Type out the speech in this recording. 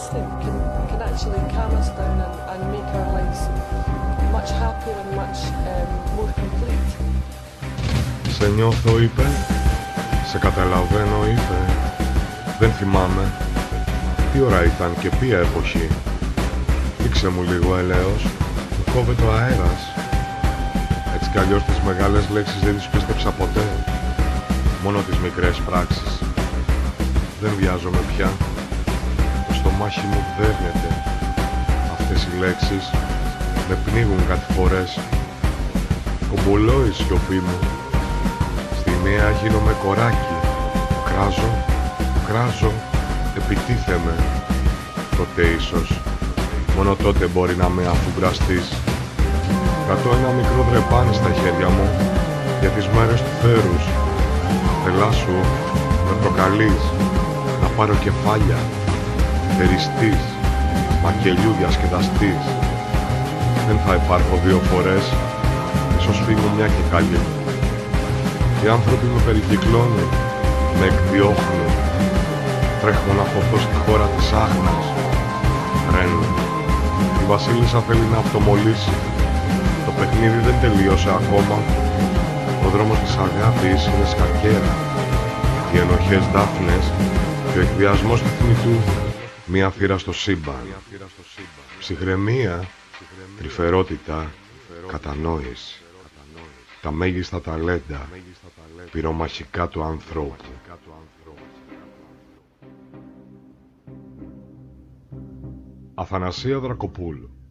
instant can actually calm us down and make our lives much happier and much more complete. Σε νιώθω, είπε. Σε καταλαβαίνω, είπε. Δεν θυμάμαι. Τι ώρα ήταν και ποια εποχή. Δείξε μου λίγο, έλεος. Μου κόβεται ο αέρας. Έτσι κι αλλιώς τις μεγάλες λέξεις δεν τις πίστεψα ποτέ. Μόνο τις μικρές πράξεις. Δεν βιάζομαι πια. Το στομάχι μου δέρνεται. Αυτές οι λέξεις με πνίγουν κάτι φορές. Κομπολώ η σιωπή μου. Στη νέα γίνομαι κοράκι. Κράζω, επιτίθεμαι. Τότε ίσως, μόνο τότε μπορεί να με αφουγκραστείς. Κρατώ ένα μικρό δρεπάνι στα χέρια μου για τις μέρες του θέρους. Θελάσου, με προκαλείς να πάρω κεφάλια, θεριστής, μακελιού διασκεδαστής. Δεν θα υπάρχω δύο φορές, ίσως φύγω μια και καλή. Οι άνθρωποι με περικυκλώνουν, με εκδιώχνουν. Τρέχω να χωθώ στη χώρα της άχνας. Ρένω. Η βασίλισσα θέλει να αυτομολύσει. Το παιχνίδι δεν τελείωσε ακόμα. Ο δρόμος της αγάπης είναι σκακέρα. Οι ενοχές δάφνες και ο εκβιασμός του θνητού μία θύρα στο σύμπαν. Ψυχραιμία, τρυφερότητα, κατανόηση. Τα μέγιστα ταλέντα, πυρομαχικά του ανθρώπου. Αθανασία Δρακοπούλου.